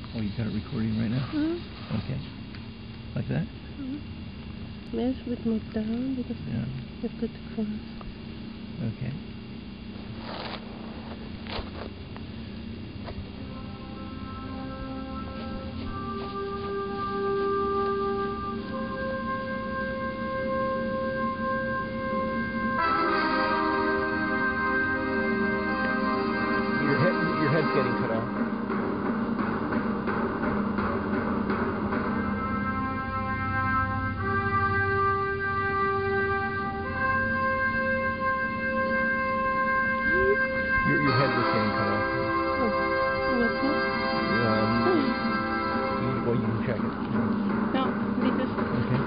Oh, you got it recording right now? Mm-hmm. Okay. Like that? Mm-hmm. Yes, a bit more down because you put the cross. Okay. Your head's getting cut off. Your head was getting cut off. Oh, what's that? Well, you can check it. No, this is... Okay.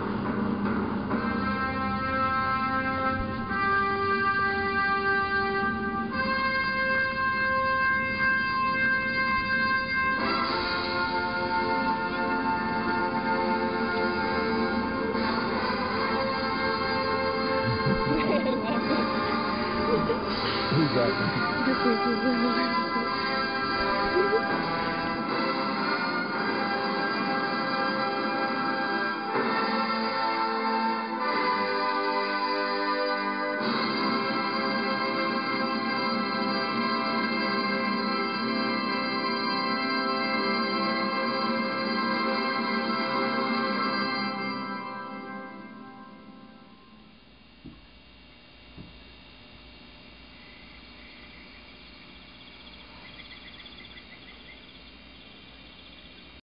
Who's that? This is